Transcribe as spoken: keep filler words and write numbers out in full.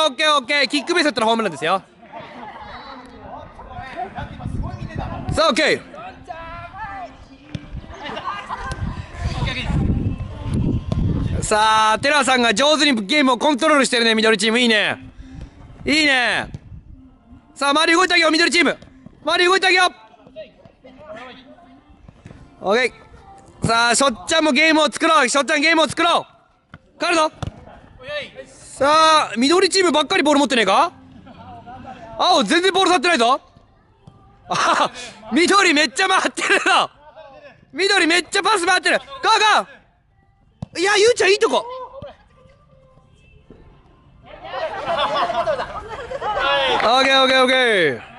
ーオッケーオッケー、キックベースだったらホームランですよ。さあオッケー。さあテラさんが上手にゲームをコントロールしてるね。緑チームいいね、いいね。さあ周り動いてあげよう、緑チーム周り動いてあげよう。オッケー。さあしょっちゃんもゲームを作ろう、しょっちゃんゲームを作ろう。帰るぞ。さあ緑チームばっかりボール持ってねえか。青全然ボール触ってないぞ。あ緑めっちゃ回ってるぞ。緑めっちゃパス回ってる。ゴーゴー。いや、ゆうちゃんいいとこ。オッケーオッケーオッケー。